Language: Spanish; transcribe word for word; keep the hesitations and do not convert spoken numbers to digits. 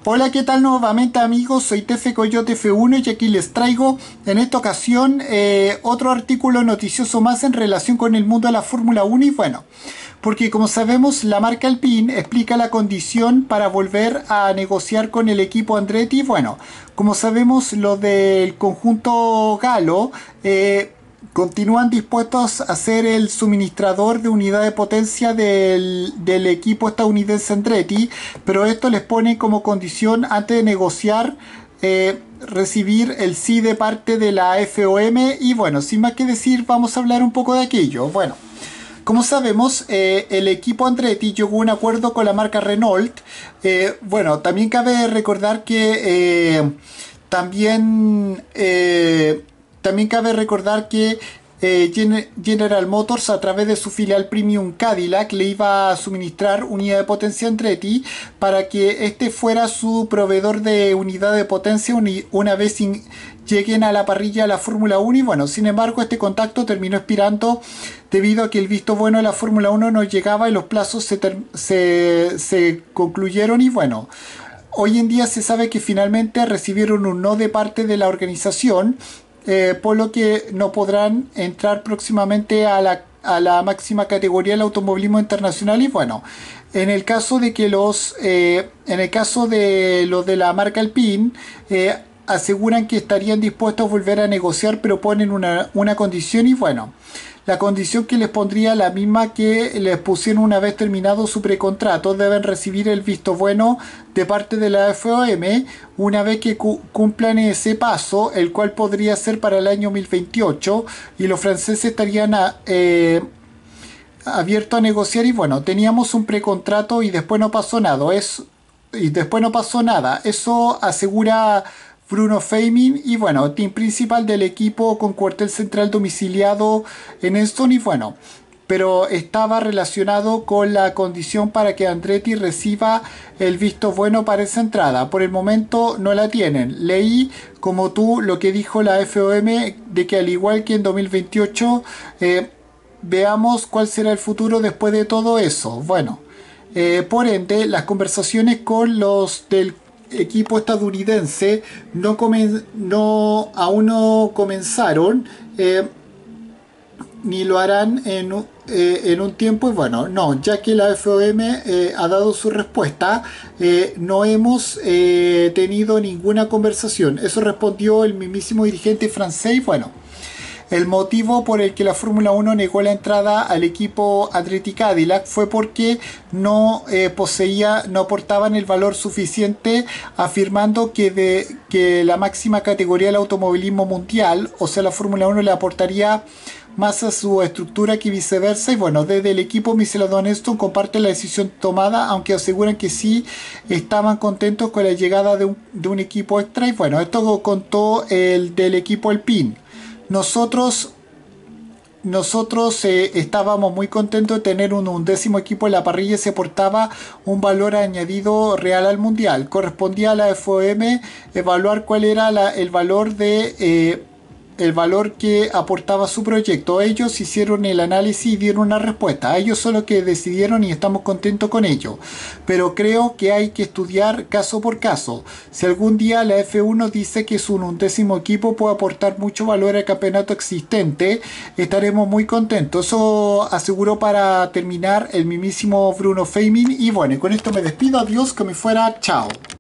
Hola, ¿qué tal nuevamente amigos? Soy Tefe Coyote F uno y aquí les traigo en esta ocasión eh, otro artículo noticioso más en relación con el mundo de la Fórmula uno y bueno, porque como sabemos la marca Alpine explica la condición para volver a negociar con el equipo Andretti. Bueno, como sabemos lo del conjunto galo eh, continúan dispuestos a ser el suministrador de unidad de potencia del, del equipo estadounidense Andretti, pero esto les pone como condición antes de negociar eh, recibir el sí de parte de la F O M. Y bueno, sin más que decir, vamos a hablar un poco de aquello. Bueno, como sabemos, eh, el equipo Andretti llegó a un acuerdo con la marca Renault. Eh, bueno, también cabe recordar que eh, también... Eh, También cabe recordar que eh, General Motors, a través de su filial Premium Cadillac, le iba a suministrar unidad de potencia a Andretti para que este fuera su proveedor de unidad de potencia una vez in, lleguen a la parrilla de la Fórmula uno. Y bueno, sin embargo, este contacto terminó expirando debido a que el visto bueno de la Fórmula uno no llegaba y los plazos se, se, se concluyeron. Y bueno, hoy en día se sabe que finalmente recibieron un no de parte de la organización. Eh, por lo que no podrán entrar próximamente a la, a la máxima categoría del automovilismo internacional. Y bueno, en el caso de que los eh, en el caso de los de la marca Alpine eh, aseguran que estarían dispuestos a volver a negociar, pero ponen una, una condición. Y bueno, la condición que les pondría la misma que les pusieron una vez terminado su precontrato: deben recibir el visto bueno de parte de la F O M una vez que cu cumplan ese paso, el cual podría ser para el año dos mil veintiocho, y los franceses estarían a, eh, abiertos a negociar. Y bueno, teníamos un precontrato y después no pasó nada. Es, y después no pasó nada. Eso asegura Bruno Feynman, y bueno, team principal del equipo con cuartel central domiciliado en Easton. Y bueno, pero estaba relacionado con la condición para que Andretti reciba el visto bueno para esa entrada. Por el momento no la tienen. Leí como tú lo que dijo la F O M, de que al igual que en dos mil veintiocho eh, veamos cuál será el futuro después de todo eso. Bueno, eh, por ende las conversaciones con los del equipo estadounidense no, comen, no aún no comenzaron, eh, ni lo harán en, eh, en un tiempo. Y bueno, no, ya que la F O M eh, ha dado su respuesta, eh, no hemos eh, tenido ninguna conversación. Eso respondió el mismísimo dirigente francés. Y bueno, el motivo por el que la Fórmula uno negó la entrada al equipo Andretti Cadillac fue porque no eh, poseía, no aportaban el valor suficiente, afirmando que, de, que la máxima categoría del automovilismo mundial, o sea la Fórmula uno, le aportaría más a su estructura que viceversa. Y bueno, desde el equipo Michelin Easton comparte la decisión tomada, aunque aseguran que sí estaban contentos con la llegada de un, de un equipo extra. Y bueno, esto contó el del equipo Alpine. Nosotros, nosotros eh, estábamos muy contentos de tener un undécimo equipo en la parrilla y se aportaba un valor añadido real al mundial. Correspondía a la F O M evaluar cuál era la, el valor de eh, el valor que aportaba su proyecto. Ellos hicieron el análisis y dieron una respuesta. Ellos son los que decidieron y estamos contentos con ello. Pero creo que hay que estudiar caso por caso. Si algún día la F uno dice que su undécimo equipo puede aportar mucho valor al campeonato existente, estaremos muy contentos. Eso aseguró para terminar el mismísimo Bruno Feynman. Y bueno, con esto me despido. Adiós, que me fuera. Chao.